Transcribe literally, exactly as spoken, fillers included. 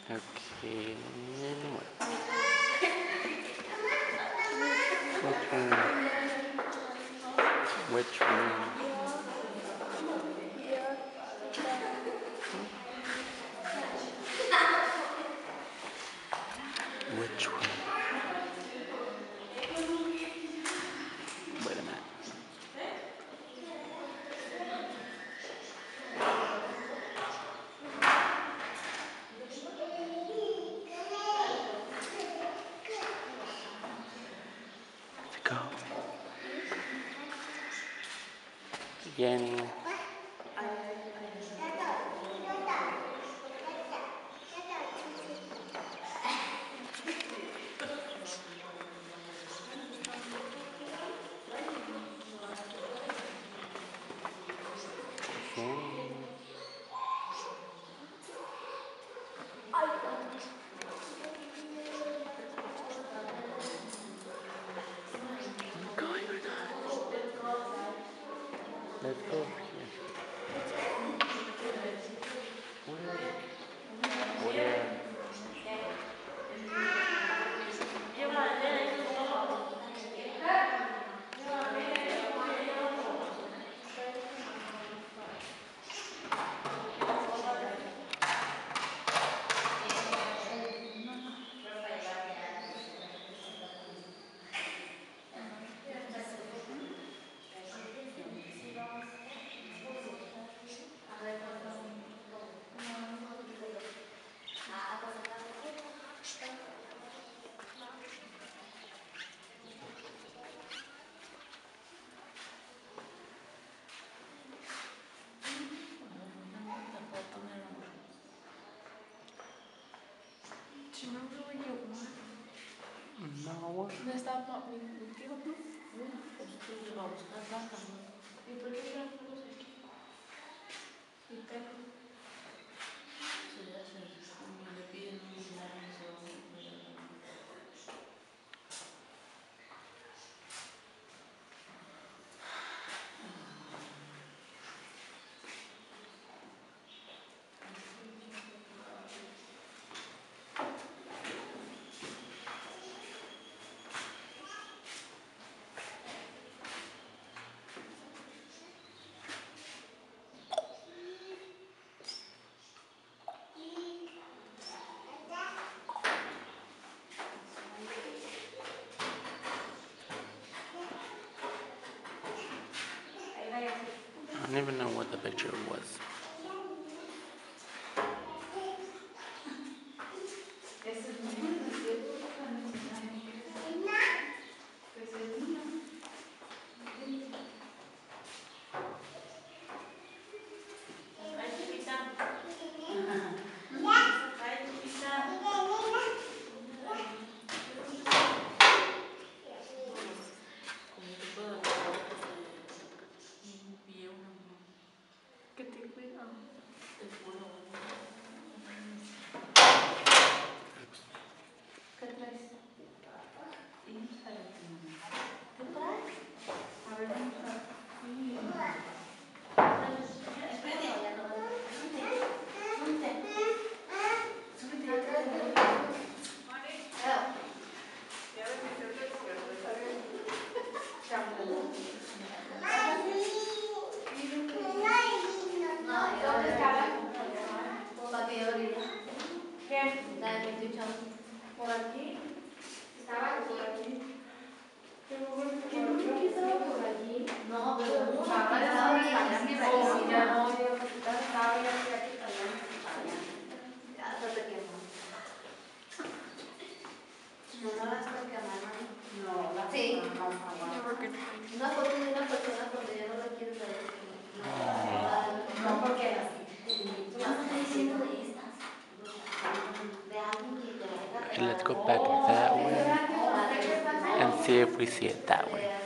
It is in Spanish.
Okay. Which one? Which one? Which one? Wait a minute. Let's go. Jenny. Jenny. Going or not? Let's go over here. Where? Where? Do you remember when you won? No. No estaba contigo, ¿no? Pues tú ibas a buscar plata, ¿no? ¿Y por qué traes los aquí? ¿Y perro? Se le hace, como le piden un dinero y se va a poner. I don't even know what the picture was. Que te cuidan. ¿Qué traes? ¿Qué traes? A ver, vamos a ver. Espérate. Súbete. Súbete. Súbete. ¿Dónde estaba? ¿Para qué orilla? ¿Qué? ¿Por aquí? Estaba por aquí. ¿Qué no que estaba por allí? No, pero no, estaba estaba allá mi raíz. Ya no, yo estaba ya aquí para allá. Ya se te quemó. ¿No la vas a quemar, no? No, sí. Una foto de una persona cuando ya no la quieres ver. No, porque así. Tú vas a estar diciendo de estas. De alguien que te Okay, let's go back that way and see if we see it that way.